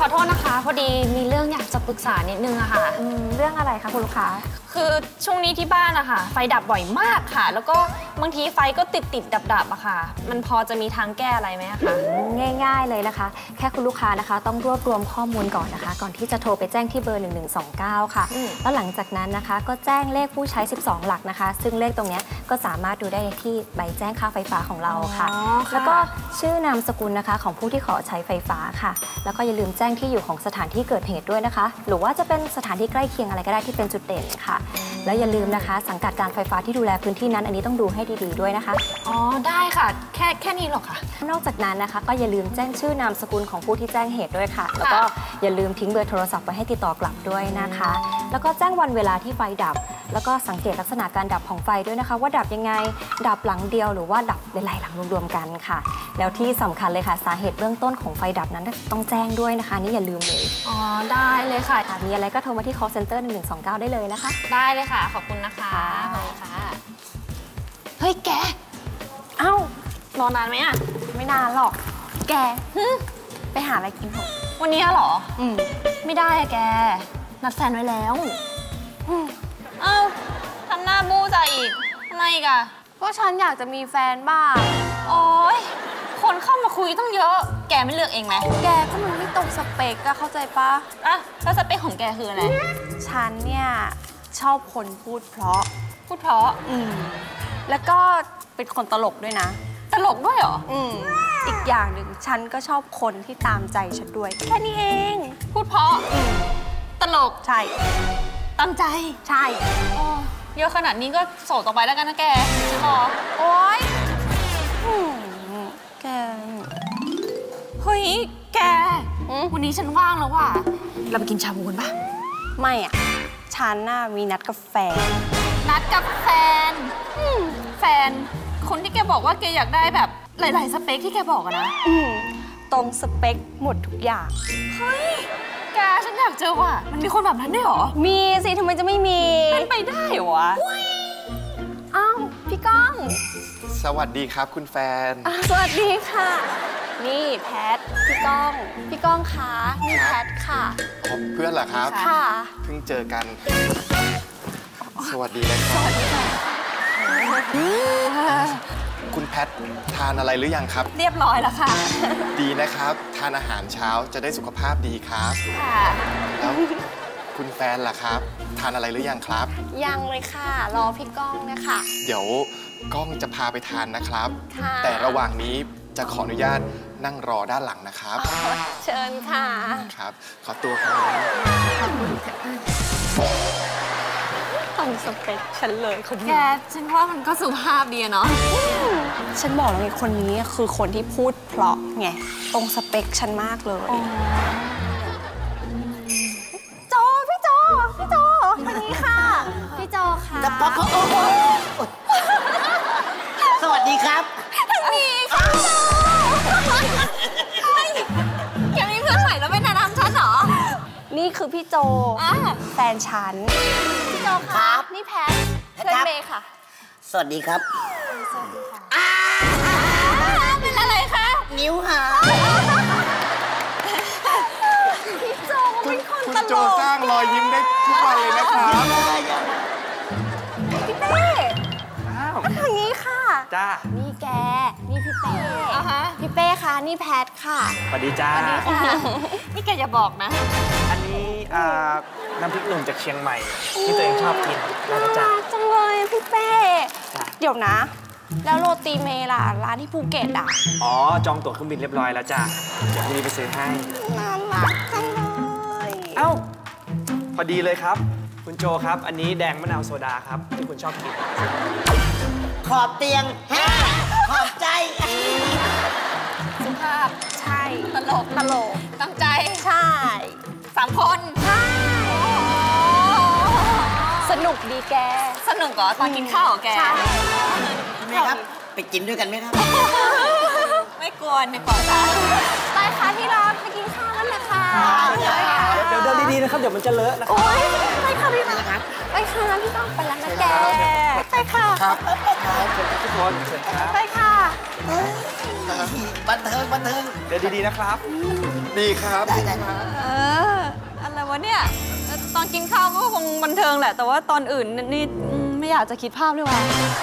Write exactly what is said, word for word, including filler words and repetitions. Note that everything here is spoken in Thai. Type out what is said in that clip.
อโทษนะคะพอดีมีเรื่องอยากจะปรึกษานิดนึงอะค่ะเรื่องอะไรคะคุณลูกค้าคือช่วงนี้ที่บ้านอะค่ะไฟดับบ่อยมากค่ะแล้วก็บางทีไฟก็ติดติดดับดับอะค่ะมันพอจะมีทางแก้อะไรไหมคะง่ายๆเลยนะคะแค่คุณลูกค้านะคะต้องรวบรวมข้อมูลก่อนนะคะก่อนที่จะโทรไปแจ้งที่เบอร์หนึ่งหนึ่งสองเก้าค่ะแล้วหลังจากนั้นนะคะก็แจ้งเลขผู้ใช้สิบสองหลักนะคะซึ่งเลขตรงนี้ก็สามารถดูได้ที่ใบแจ้งค่าไฟฟ้าของเราค่ะแล้วก็ชื่อนามสกุลนะคะของผู้ที่ขอใช้ไฟฟ้าค่ะแล้วก็อย่าลืมแจ้งที่อยู่ของสถานที่เกิดเหตุด้วยนะคะหรือว่าจะเป็นสถานที่ใกล้เคียงอะไรก็ได้ที่เป็นจุดเด่นค่ะแล้วอย่าลืมนะคะสังกัดการไฟฟ้าที่ดูแลพื้นที่นั้นอันนี้ต้องดูให้ดีๆด้วยนะคะอ๋อได้ค่ะแค่แค่นี้หรอคะนอกจากนั้นนะคะก็อย่าลืมแจ้งชื่อนามสกุลของผู้ที่แจ้งเหตุด้วยค่ะแล้วก็อย่าลืมทิ้งเบอร์โทรศัพท์ไว้ให้ติดต่อกลับด้วยนะคะแล้วก็แจ้งวันเวลาที่ไฟดับแล้วก็สังเกตลักษณะการดับของไฟด้วยนะคะว่าดับยังไงดับหลังเดียวหรือว่าดับหลายๆหลังรวมๆกันค่ะแล้วที่สำคัญเลยค่ะสาเหตุเบื้องต้นของไฟดับนั้นต้องแจ้งด้วยนะคะนี่อย่าลืมเลยอ๋อได้เลยค่ะมีอะไรก็โทรมาที่ call center หนึ่งหนึ่งสองเก้าได้เลยนะคะได้เลยค่ะขอบคุณนะคะขอบคุณค่ะเฮ้ยแกเอ้ารอนานไหมอะไม่นานหรอกแกไปหาอะไรกินเถอะวันนี้เหรออืมไม่ได้อะแกนัดแฟนไว้แล้วเอ้าทำหน้าบู้ใจอีกทำไมอีกอะก็ฉันอยากจะมีแฟนบ้างโอ๊ยคนเข้ามาคุยต้องเยอะแกไม่เลือกเองไหมแกก็มันไม่ตรงสเปกอะเข้าใจปะอ่ะแล้วสเปคของแกคืออะไรฉันเนี่ยชอบคนพูดเพราะพูดเพราะอืมแล้วก็เป็นคนตลกด้วยนะตลกด้วยเหรออืมอีกอย่างหนึ่งฉันก็ชอบคนที่ตามใจฉันด้วยแค่นี้เองพูดเพราะอืมตลกใช่ตามใจใช่เยอะขนาดนี้ก็โสดต่อไปแล้วกันนะแกฉันรอโอ๊ยแกเฮ้ยแกวันนี้ฉันว่างแล้วว่ะเราไปกินชาบูกันปะไม่อ่ะฉันน่ะมีนัดกับแฟนนัดกับแฟนแฟนคนที่แกบอกว่าแกอยากได้แบบหลายๆสเปคที่แกบอกอะนะตรงสเปคหมดทุกอย่างเฮ้ยแกฉันอยากเจอว่ะมันมีคนแบบนั้นด้วยเหรอมีสิทำไมจะไม่มีเป็นไปได้เหรอวะอ้าวพี่ก้องสวัสดีครับคุณแฟนสวัสดีค่ะนี่แพทพี่ก้องพี่ก้องคะนี่แพทค่ะเพื่อนเหรอครับค่ะเพิ่งเจอกันสวัสดีนะครับสวัสดีค่ะคุณแพททานอะไรหรือยังครับเรียบร้อยแล้วค่ะดีนะครับทานอาหารเช้าจะได้สุขภาพดีครับค่ะแล้วคุณแฟนล่ะครับทานอะไรหรือยังครับยังเลยค่ะรอพี่ก้องนะคะเดี๋ยวก้องจะพาไปทานนะครับแต่ระหว่างนี้จะขออนุญาตนั่งรอด้านหลังนะครับเชิญค่ะครับขอตัวครับขอบคุณค่ะตรงสเปคฉันเลยคนนี้แกฉันว่ามันก็สุภาพดีเนาะฉันบอกแล้วไงคนนี้คือคนที่พูดเพราะไงตรงสเปคฉันมากเลยโจพี่โจพี่โจคนนี้ค่ะพี่โจค่ะสวัสดีครับนี่ค่ะแกมีเพื่อนใหม่แล้วไม่แนะนำฉันเหรอนี่คือพี่โจแฟนฉันพี่โจครับนี่แพทเพื่อนเมย์ค่ะสวัสดีครับสวัสดีค่ะเป็นอะไรคะนิ้วหาพี่โจเป็นคนตลกคุณโจสร้างรอยยิ้มได้ทุกวันเลยนะครับพี่เป้ทางนี้ค่ะจ้านี่แกนี่พี่เป้พี่เป้ค่ะนี่แพทค่ะสวัสดีจ้าสวัสดีค่ะนี่แกอย่าบอกนะอันนี้น้ำพริกหนุ่มจากเชียงใหม่ที่ตัวเองชอบกินน่ารักจังเลยพี่เป้เดี๋ยวนะแล้วโรตีเมล่ะร้านที่ภูเก็ตอ่ะอ๋อจองตั๋วเครื่องบินเรียบร้อยแล้วจ้าเดี๋ยวพรุ่งนี้ไปซื้อให้น่ารักจังเลยเอ้าพอดีเลยครับคุณโจครับอันนี้แดงมะนาวโซดาครับที่คุณชอบกินขอบเตียงแฮ่ขอบใจสุภาพใช่ตลกตลกตั้งใจใช่สามคนใช่สนุกดีแกสนุกเหรอตอนกินข้าวแกใช่ไหมครับไปกินด้วยกันไหมครับไม่กวนไม่กวนจ้าไปค่ะที่รักไปกินข้าวกันนะคะเดี๋ยวเดินดีๆนะครับ เดี๋ยวมันจะเลอะนะครับโอ๊ยไปค่ะพี่มาไปค่ะพี่ต้องไปแล้วนะแกไปค่ะครับทุกคนเชิญครับไปค่ะบันเทิงบันเทิงเดินดีๆนะครับดีครับได้ได้เออ อะไรวะเนี่ย ตอนกินข้าวก็คงบันเทิงแหละ แต่ว่าตอนอื่นนี่อืมไม่อยากจะคิดภาพเลยว่ะ